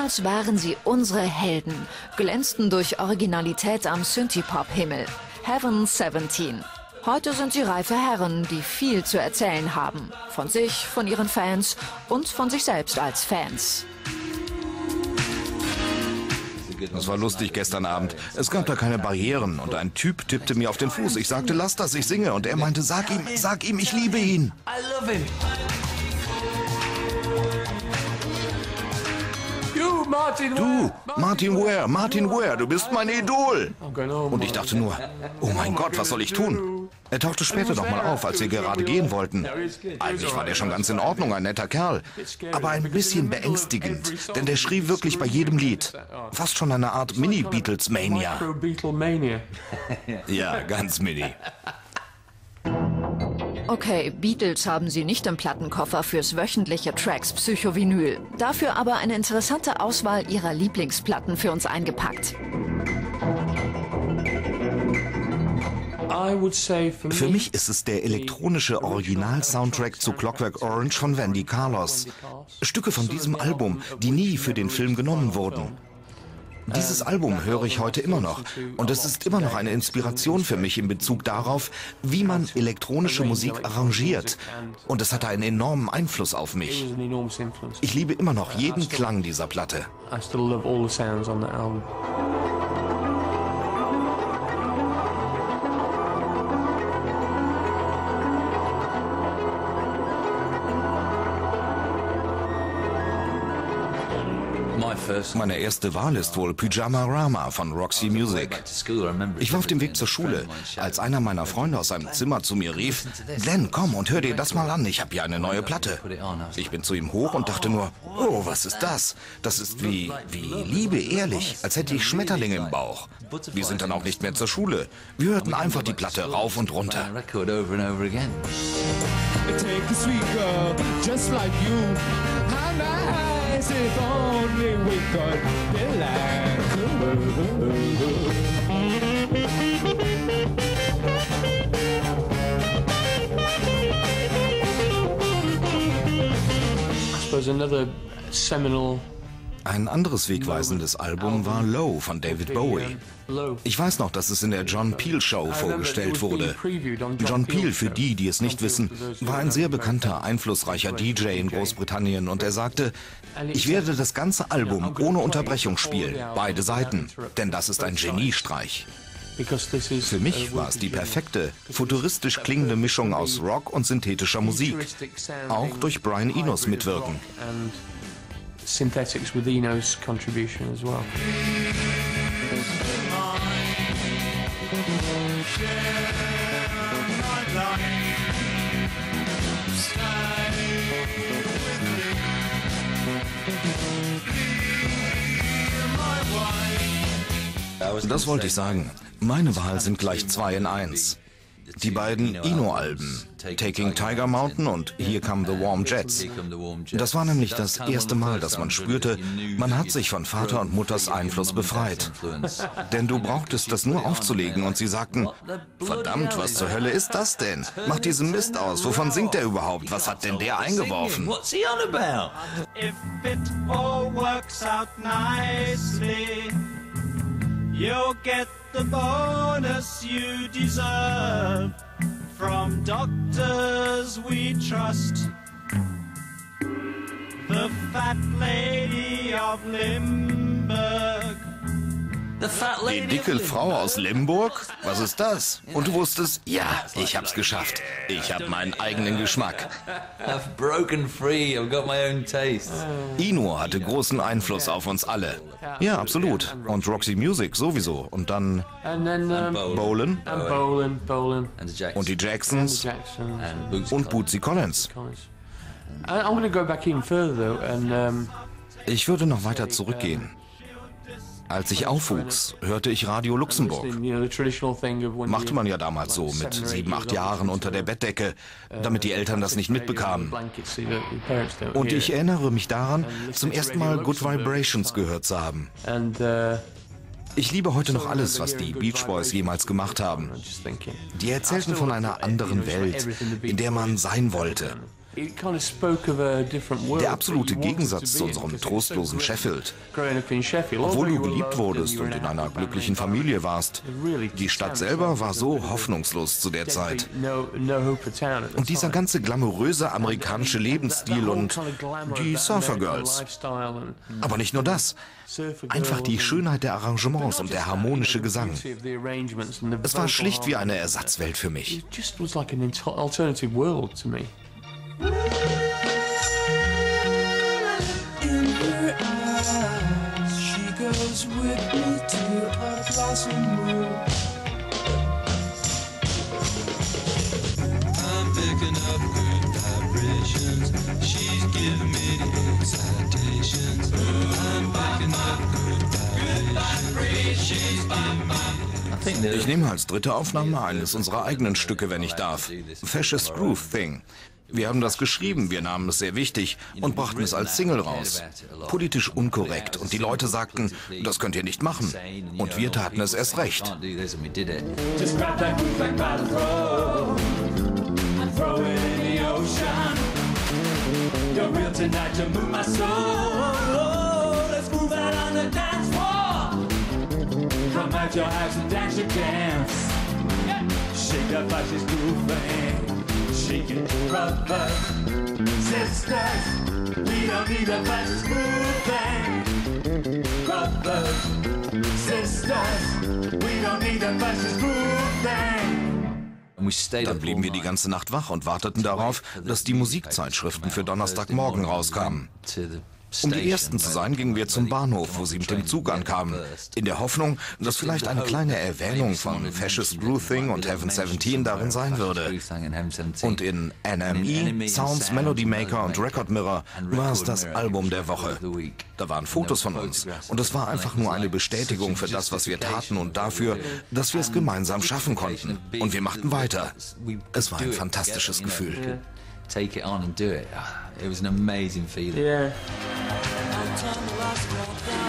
Damals waren sie unsere Helden, glänzten durch Originalität am Synthie-Pop-Himmel. Heaven 17. Heute sind sie reife Herren, die viel zu erzählen haben. Von sich, von ihren Fans und von sich selbst als Fans. Das war lustig gestern Abend. Es gab da keine Barrieren und ein Typ tippte mir auf den Fuß. Ich sagte, lass das, ich singe. Und er meinte, sag ihm, ich liebe ihn. Du, Martin Ware, du bist mein Idol. Und ich dachte nur, oh mein Gott, was soll ich tun? Er tauchte später noch mal auf, als wir gerade gehen wollten. Eigentlich war der schon ganz in Ordnung, ein netter Kerl. Aber ein bisschen beängstigend, denn der schrie wirklich bei jedem Lied. Fast schon eine Art Mini-Beatles-Mania. Ja, ganz mini. Okay, Beatles haben sie nicht im Plattenkoffer fürs wöchentliche Tracks Psycho-Vinyl. Dafür aber eine interessante Auswahl ihrer Lieblingsplatten für uns eingepackt. Für mich ist es der elektronische Original-Soundtrack zu Clockwork Orange von Wendy Carlos. Stücke von diesem Album, die nie für den Film genommen wurden. Dieses Album höre ich heute immer noch und es ist immer noch eine Inspiration für mich in Bezug darauf, wie man elektronische Musik arrangiert. Und es hatte einen enormen Einfluss auf mich. Ich liebe immer noch jeden Klang dieser Platte. Meine erste Wahl ist wohl Pyjama Rama von Roxy Music. Ich war auf dem Weg zur Schule, als einer meiner Freunde aus seinem Zimmer zu mir rief, Glenn, komm und hör dir das mal an, ich habe hier eine neue Platte. Ich bin zu ihm hoch und dachte nur, oh, was ist das? Das ist wie Liebe, ehrlich, als hätte ich Schmetterlinge im Bauch. Wir sind dann auch nicht mehr zur Schule. Wir hörten einfach die Platte rauf und runter. If only we could relax. I suppose another seminal. Ein anderes wegweisendes Album war Low von David Bowie. Ich weiß noch, dass es in der John Peel Show vorgestellt wurde. John Peel, für die, die es nicht wissen, war ein sehr bekannter, einflussreicher DJ in Großbritannien und er sagte, ich werde das ganze Album ohne Unterbrechung spielen, beide Seiten, denn das ist ein Geniestreich. Für mich war es die perfekte, futuristisch klingende Mischung aus Rock und synthetischer Musik, auch durch Brian Enos Mitwirken. Synthetics with Eno's contribution as well. Das wollte ich sagen. Meine Wahl sind gleich 2 in 1. Die beiden Eno-Alben, Taking Tiger Mountain und Here Come the Warm Jets. Das war nämlich das erste Mal, dass man spürte, man hat sich von Vater und Mutters Einfluss befreit. Denn du brauchtest das nur aufzulegen und sie sagten, verdammt, was zur Hölle ist das denn? Mach diesen Mist aus, wovon singt der überhaupt? Was hat denn der eingeworfen? What's he on about? If it all works out nicely, you'll get the bonus you deserve from doctors we trust. The fat lady of Limburg. Die dicke Frau aus Limburg? Was ist das? Und du wusstest, ja, ich hab's geschafft. Ich hab meinen eigenen Geschmack. I've broken free, I've got my own taste. Eno hatte großen Einfluss auf uns alle. Ja, absolut. Und Roxy Music sowieso. Und dann Bolan und die Jacksons und Bootsy Collins. Ich würde noch weiter zurückgehen. Als ich aufwuchs, hörte ich Radio Luxemburg. Machte man ja damals so, mit 7, 8 Jahren unter der Bettdecke, damit die Eltern das nicht mitbekamen. Und ich erinnere mich daran, zum ersten Mal Good Vibrations gehört zu haben. Ich liebe heute noch alles, was die Beach Boys jemals gemacht haben. Die erzählten von einer anderen Welt, in der man sein wollte. Der absolute Gegensatz zu unserem trostlosen Sheffield. Obwohl du geliebt wurdest und in einer glücklichen Familie warst, die Stadt selber war so hoffnungslos zu der Zeit. Und dieser ganze glamouröse amerikanische Lebensstil und die Surfer-Girls. Aber nicht nur das. Einfach die Schönheit der Arrangements und der harmonische Gesang. Es war schlicht wie eine Ersatzwelt für mich. Ich nehme als dritte Aufnahme eines unserer eigenen Stücke, wenn ich darf. Fascist Groove Thing. Wir haben das geschrieben, wir nahmen es sehr wichtig und brachten es als Single raus. Politisch unkorrekt und die Leute sagten, das könnt ihr nicht machen. Und wir taten es erst recht. Come out your house and dance your dance. Shake that fascist groove thing. Shake it, brothers, sisters. We don't need a fascist groove thing. Brothers, sisters. We don't need a fascist groove thing. Dann blieben wir die ganze Nacht wach und warteten darauf, dass die Musikzeitschriften für Donnerstagmorgen rauskamen. Um die Ersten zu sein, gingen wir zum Bahnhof, wo sie mit dem Zug ankamen, in der Hoffnung, dass vielleicht eine kleine Erwähnung von Fascist Groove Thing und Heaven 17 darin sein würde. Und in NME, Sounds, Melody Maker und Record Mirror war es das Album der Woche. Da waren Fotos von uns und es war einfach nur eine Bestätigung für das, was wir taten und dafür, dass wir es gemeinsam schaffen konnten. Und wir machten weiter. Es war ein fantastisches Gefühl. Take it on and do it. It was an amazing feeling. Yeah.